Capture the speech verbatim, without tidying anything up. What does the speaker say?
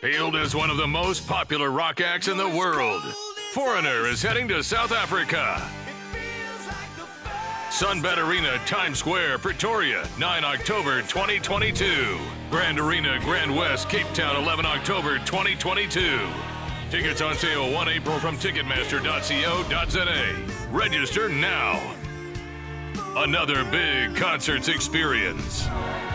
Hailed as one of the most popular rock acts in the world, Foreigner is heading to South Africa. SunBet Arena, Times Square, Pretoria, nine October twenty twenty-two. Grand Arena, GrandWest, Cape Town, eleven October twenty twenty-two. Tickets on sale first April from ticketmaster dot co dot za. Register now. Another big concerts experience.